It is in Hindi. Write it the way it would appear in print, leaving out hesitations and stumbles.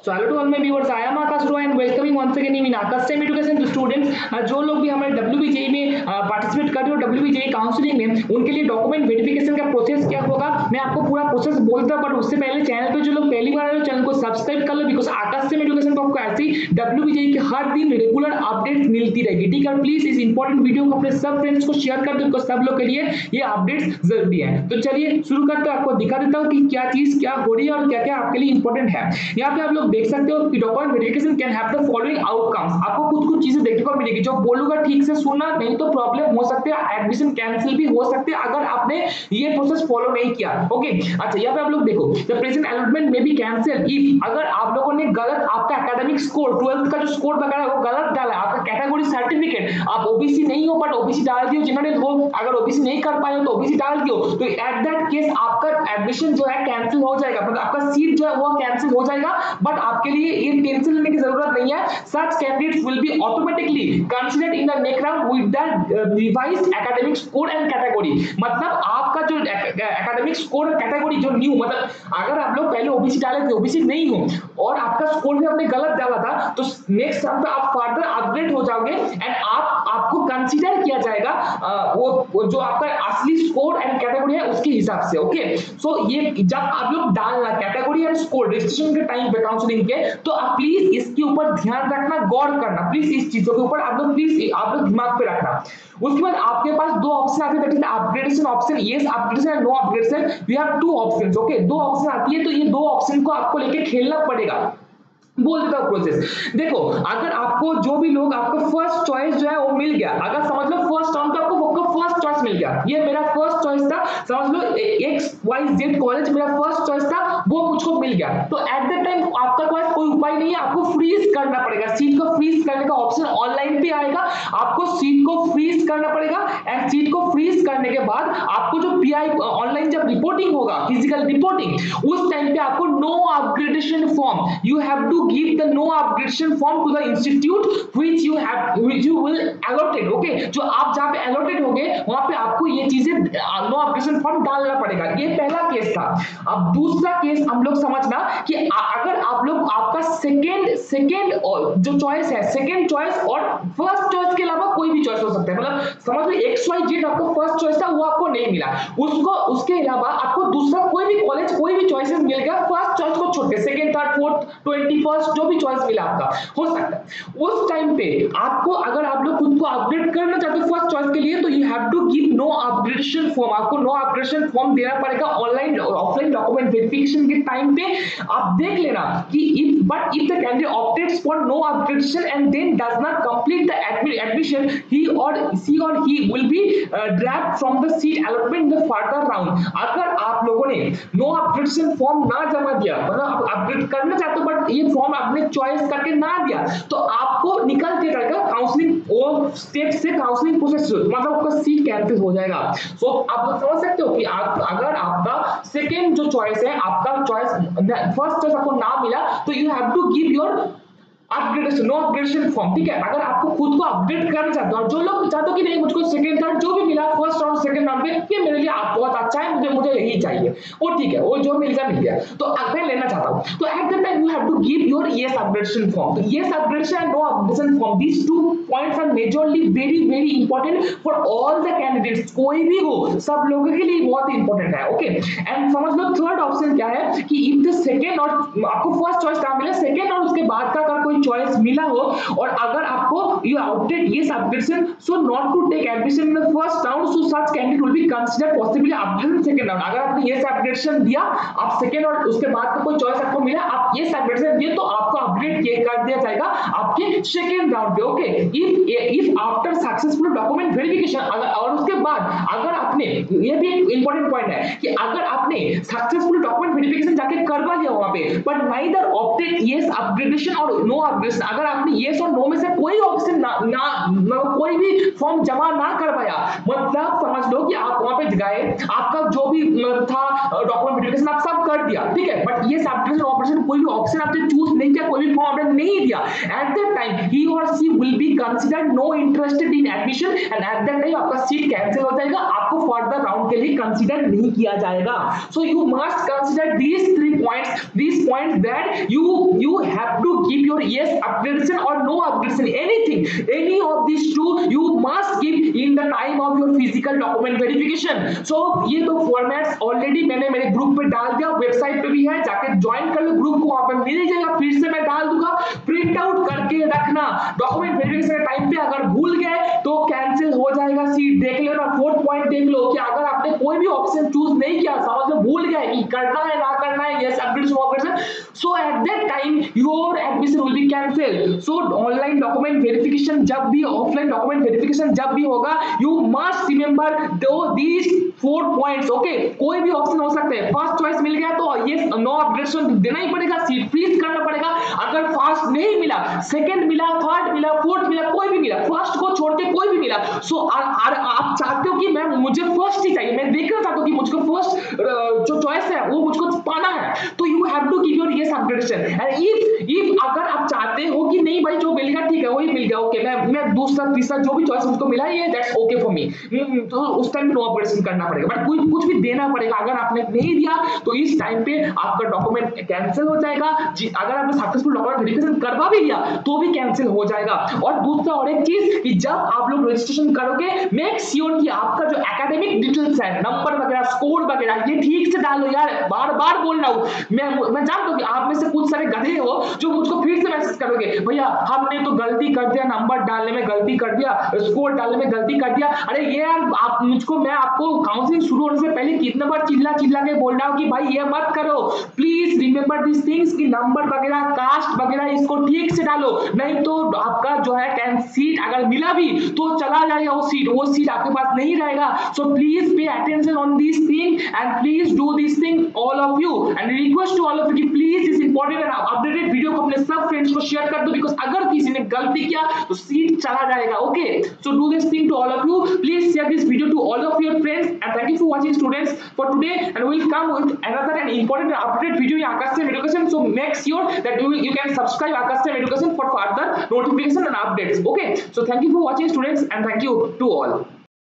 So hello to all my viewers, I am Aakash Roy and welcoming once again in Aakash same education to students. जो लोग भी हमारे डब्ल्यूबीजेई में पार्टिसिपेट कर रहे हो, डब्ल्यूबीजेई काउंसलिंग में, उनके लिए डॉक्यूमेंट वेरिफिकेशन का प्रोसेस क्या होगा मैं आपको पूरा प्रोसेस बोलता हूं। बट उससे पहले चैनल पे जो लोग पहली बार आए हो चैनल को सब्सक्राइब कर लो, बिकॉज आकाश सेम एजुकेशन को आपको ऐसी डब्ल्यूबीजेई के हर दिन रेगुलर अपडेट्स मिलती रहेगी। ठीक है, प्लीज इस इंपॉर्टेंट वीडियो को अपने सब फ्रेंड्स को शेयर कर दो, बिकॉज सब लोग के लिए ये अपडेट्स जरूरी है। तो चलिए शुरू करते हैं, आपको दिखा देता हूँ कि क्या चीज क्या हो रही है और क्या क्या आपके लिए इंपॉर्टेंट है। यहाँ पे आप लोग देख सकते हो कि document verification can have the following outcomes. आपको कुछ चीजें देखने को मिलेगी, जो बोलूंगा ठीक से सुनना, नहीं तो प्रॉब्लम हो सकती है, एडमिशन कैंसिल भी हो सकती है अगर आपने ये प्रोसेस फॉलो नहीं किया। ओके, अच्छा यहाँ पे आप लोग देखो, द प्रेजेंट अलॉटमेंट में बी कैंसिल इफ, अगर आप लोगों ने गलत आपका एकेडमिक स्कोर 12th का जो स्कोर वगैरह है वो गलत डाला, आपका कैटेगरी सर्टिफिकेट आप ओबीसी नहीं हो बट ओबीसी डाल दियो, जनरल हो अगर ओबीसी नहीं कर पाए हो तो ओबीसी डाल दियो, तो एट दैट केस आपका एडमिशन जो है कैंसिल हो जाएगा, मतलब आपका सीट जो है वो कैंसिल हो जाएगा। बट आपके लिए ये टेंशन लेने की जरूरत नहीं है। Such candidates will be automatically considered in the next round with the revised academic score and category. मतलब आपका जो एकेडमिक स्कोर कैटेगरी जो न्यू, मतलब अगर आप लोग पहले ओबीसी डाले थे, ओबीसी नहीं हो और आपका स्कोर भी आपने गलत डाला था, तो नेक्स्ट राउंड पे आप फर्दर अपग्रेड हो जाओगे एंड आपको कंसीडर किया जाएगा वो जो आपका असली स्कोर एंड कैटेगरी है उसके हिसाब से। ओके, सो ये जब आप लोग डालना कैटेगरी एंड स्कोर रजिस्ट्रेशन के टाइम पे काउंसलिंग के, तो आप प्लीज इसके ऊपर ध्यान रखना, गौर करना प्लीज, इस चीजों के ऊपर आप लोग प्लीज आप लोग दिमाग पे रखना। उसके बाद आपके पास दो ऑप्शन आते हैं, that is upgradation option, yes upgradation and no upgradation. We have two options. Okay, दो ऑप्शन आती है, तो ये दो ऑप्शन को आपको लेके खेलना पड़ेगा। बोल देता हूं प्रोसेस। देखो, अगर आपको जो भी लोग आपका फर्स्ट चॉइस जो है वो मिल गया, अगर समझ लो फर्स्ट राउंड पे आपको फर्स्ट चॉइस मिल गया, ये मेरा फर्स्ट चॉइस था, समझ लो XYZ कॉलेज मेरा फर्स्ट चॉइस था, वो मुझको मिल गया, तो एट दैट टाइम आपका पास कोई उपाय नहीं है, आपको फ्रीज करना पड़ेगा। सीट को फ्रीज करने का ऑप्शन ऑनलाइन पे आएगा, आपको सीट को फ्रीज करना पड़ेगा एंड सीट को फ्रीज करने के बाद आपको जो पीआई ऑनलाइन जब रिपोर्टिंग होगा, फिजिकल रिपोर्टिंग, उस टाइम पे आपको no upgradation form, you have to give the no upgradation form to the institute which you will allotted। okay, जो आप जहां पे allotted होगे वहां पे आपको ये चीजें no upgradation form डालना पड़ेगा। ये पहला केस था। अब दूसरा केस हम लोग समझना कि अगर आप लोग आपका सेकंड जो चॉइस है, सेकंड चॉइस और फर्स्ट चॉइस के अलावा कोई भी चॉइस हो सकता है, मतलब समझ लो XYZ आपका फर्स्ट चॉइस था, वो आपको नहीं मिला, उसके अलावा आपको दूसरा कोई भी कॉलेज कोई भी चॉइसेस मिल गया, फर्स्ट चॉइस को छोड़ के सेकंड थर्ड फोर्थ 21st जो भी चॉइस मिला आपका हो सकता है। उस टाइम पे आपको, अगर आप लोग खुद को अपग्रेड करना चाहते हो फर्स्ट चॉइस के लिए, तो you have to give no upgradation form, आपको नो अपग्रेडेशन फॉर्म देना पड़ेगा ऑनलाइन ऑफलाइन डॉक्यूमेंट वेरिफिकेशन के टाइम पे। आप देख लेना कि if the candidate opteds for no upgradation and then does not complete the admission, he or he will be dropped from the seat allotment in the further round। अगर आप लोगों ने नो अपग्रेडेशन फॉर्म ना जमा दिया, मतलब अपग्रेड करना चाहते हो बट ये फॉर्म आपने चॉइस करके ना दिया, तो आपको निकल के जाएगा काउंसलिंग वो स्टेप से, काउंसलिंग प्रोसेस, मतलब आपका सीट कैंसिल हो जाएगा। सो आप लोग समझ सकते हो कि अगर आपका सेकंड जो चॉइस है, आपका चॉइस फर्स्ट चॉइस आपको ना मिला, तो you have to give your upgradation no upgradation form. ठीक है, अगर आपको खुद को अपडेट करना चाहते हो और जो लोग चाहते हो कि नहीं मुझको सेकंड थर्ड जो भी मिला फर्स्ट राउंड सेकंड राउंड पे, ये मेरे लिए बहुत अच्छा है, मुझे यही चाहिए, वो ठीक है, वो जो मिल गया, तो अगर लेना चाहता हूं, तो at that time you have to give your yes upgradation form. तो yes upgradation and no upgradation form, these two points are majorly very important for all the candidates, कोई भी हो सब लोगों के लिए बहुत इंपॉर्टेंट है। ओके, एंड समझ लो थर्ड ऑप्शन क्या है कि इफ द सेकंड और आपको फर्स्ट चॉइस ना मिले, सेकंड और उसके बाद का अगर कोई चॉइस मिला हो और अगर आपको you opted yes upgradation so not to take admission in the first round, so such candidate will be considered possibly upgradation second round। अगर आपने yes upgradation दिया, आप सेकंड और उसके बाद का कोई चॉइस आपको मिला, आप yes upgradation दिए, तो आपको अपग्रेड कर दिया जाएगा आपके सेकंड राउंड पे। Okay, if after successful document verification, और उसके बाद अगर आपने, ये भी एक इंपॉर्टेंट पॉइंट है कि अगर आपने सक्सेसफुल डॉक्यूमेंट वेरिफिकेशन जाके करवा लिया वहां पे, but neither opted yes upgradation और नो अपग्रेडेशन, अगर आपने yes और नो में से कोई ऑप्शन कोई भी फॉर्म जमा ना करवाया, मतलब समझ लो कि आप वहां पे गए, आपका जो भी था डॉक्यूमेंट वेरिफिकेशन आप सब कर दिया, ठीक है, बट yes अपडेशन ऑपरेशन कोई भी ऑप्शन आपने चूज नहीं किया, कोई भी फॉर्म आपने नहीं दिया, एट दैट टाइम ही और she will be considered no interested in admission and at that time आपका सीट कैंसिल हो जाएगा, आपको फर्दर राउंड के लिए कंसीडर नहीं किया जाएगा। So you must consider these 3 points, these points that you have to give your yes upgradation or no upgradation, anything, any of these two you must give in the time of your physical document verification. So ये तो फॉर्मेट्स ऑलरेडी मैंने मेरे ग्रुप पे डाल दिया, वेबसाइट पे भी है, जाके ज्वाइन कर लो ग्रुप को, वहां पे मिल जाएगा, फिर से मैं डाल दूंगा, प्रिंट आउट करके रखना। डॉक्यूमेंट वेरिफिकेशन के टाइम पे अगर भूल गए तो कैंसिल हो जाएगा सीट। देख लेना, 4th पॉइंट देख लो कि अगर आपने कोई भी ऑप्शन चूज नहीं किया, समझ लो भूल गए कि करना है ना करना है, yes upgradation operation, so at that time your admission will be cancelled. So online document verification जब भी, offline document verification जब भी होगा, you must remember these 4 points, okay? कोई भी ऑप्शन हो सकता है, फर्स्ट चॉइस मिल गया तो yes नो अपग्रेडेशन देना ही पड़ेगा, सीट फ्रीज करना पड़ेगा। अगर फर्स्ट नहीं मिला, सेकंड मिला, थर्ड मिला, फोर्थ मिला, कोई भी मिला, फर्स्ट को छोड़ के कोई भी मिला, सो आप चाहते हो कि मैं मुझे फर्स्ट ही चाहिए, मैं देखना चाहता हूं कि मुझको फर्स्ट जो चॉइस है वो मुझको पाना है, तो you have to give your yes upgradation. And if अगर आप चाहते हो कि नहीं भाई जो मिल गया ठीक है वही मिल गया, ओके, मैं दूसरा तीसरा जो भी चॉइस मुझको मिला है दैट्स ओके फॉर मी, तो उस टाइम नो अपग्रेडेशन करना पड़ेगा, बट कुछ भी देना पड़ेगा। अगर आपने नहीं दिया तो इस टाइम पे आपका डॉक्यूमेंट कैंसिल हो जाएगा। अगर आपने सक्सेसफुल डॉक्यूमेंट वेरिफिकेशन करवा भी लिया तो भी कैंसिल हो जाएगा। और दूसरा और एक चीज कि जब आप लोग रजिस्ट्रेशन करोगे, मेक श्योर कि आपका जो एकेडमिक डिटेल्स है, नंबर वगैरह, स्कोर वगैरह, ये ठीक से डालो यार, बार बार बोल रहा हूं मैं जानता हूं कि आप में से कुछ सारे गधे हो जो मुझको फिर से मैसेज करोगे, भैया हमने तो गलती कर दिया, नंबर डालने में गलती कर दिया, स्कोर डालने में गलती कर दिया। अरे ये यार आप मुझको, मैं आपको काउंसलिंग शुरू होने से पहले कितने बार चिल्ला के बोल रहा हूं कि भाई ये मत करो, प्लीज रिमेंबर दिस थिंग्स कि नंबर वगैरह, कास्ट वगैरह इसको ठीक से डालो, नहीं तो आपका जो है सीट अगर मिला भी तो चला जाएगा वो सीट आपके पास नहीं रहेगा। So please pay attention on this thing and please do this thing all of you, and request to all of you कि प्लीज इस इंपॉर्टेंट एंड अपडेटेड वीडियो को अपने सब फ्रेंड्स को शेयर कर दो, बिकॉज़ अगर किसी ने गलती किया तो सीट चला जाएगा। Okay, so do this thing to all of you, please share this video to all of your friends, and thank you for watching students for today, and we'll come with another and important and updated video in Aakash Education. So make sure that you can subscribe Aakash Education for further notification and updates. Okay, so thank you for watching students, and thank you to all.